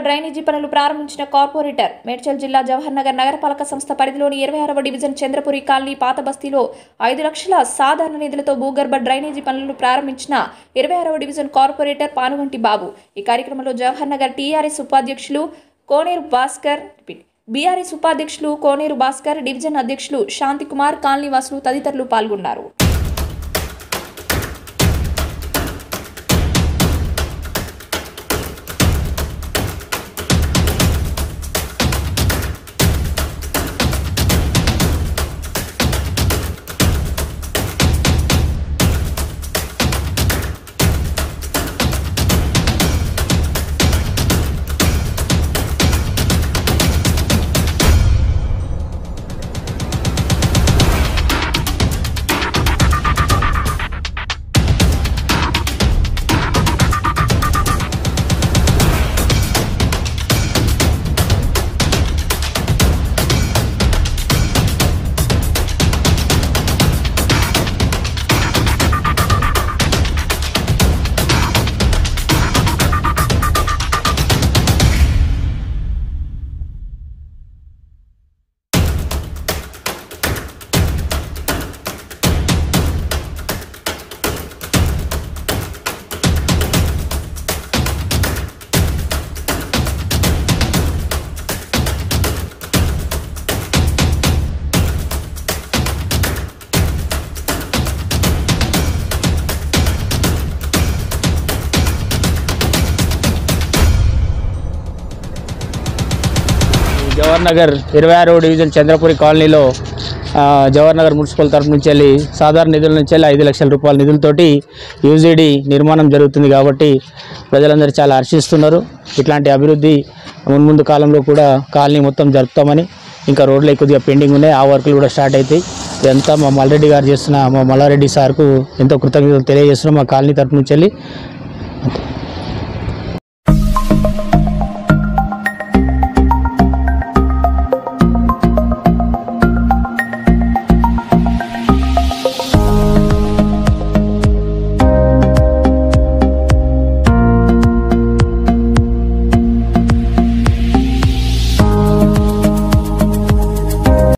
Drainage పనులు ప్రారంభించిన corporator Medchal జిల్లా జవహర్ నగరపాలక సంస్థ పరిధిలోని 26వ డివిజన్ చంద్రపురి కాలనీ పాత బస్తీలో 5 లక్షల సాధారణ నిధులతో భూగర్భ డ్రైనేజీ పనులను ప్రారంభించిన 26వ డివిజన్ కార్పొరేటర్ పానుగంటి బాబు. ఈ కార్యక్రమంలో జవహర్ నగర్ టీఆర్ఎస్ ఉపాధ్యక్షులు కోనేరు భాస్కర్, బీఆర్ఎస్ ఉపాధ్యక్షులు కోనేరు భాస్కర్, డివిజన్ అధ్యక్షులు శాంతికుమార్, కాలనీవాసులు తదితరులు పాల్గొన్నారు. జవహర్ నగర్ 26వ డివిజన్ చంద్రపురి కాలనీలో జవహర్ నగర్ మున్సిపల్ తరఫు నుంచి వెళ్ళి సాధారణ నిధుల నుంచి వెళ్ళి 5 లక్షల రూపాయల నిధులతోటి యూజీడీ నిర్మాణం జరుగుతుంది. కాబట్టి ప్రజలందరూ చాలా హర్షిస్తున్నారు. ఇట్లాంటి అభివృద్ధి మున్ముందు కాలంలో కూడా కాలనీ మొత్తం జరుపుతామని, ఇంకా రోడ్లు కొద్దిగా పెండింగ్ ఉన్నాయి, ఆ వర్కులు కూడా స్టార్ట్ అవుతాయి. ఇదంతా మా మల్లారెడ్డి గారు చేస్తున్న, మా మల్లారెడ్డి సార్కు ఎంతో కృతజ్ఞతలు తెలియజేస్తున్నాం మా కాలనీ తరఫు నుంచి వెళ్ళి.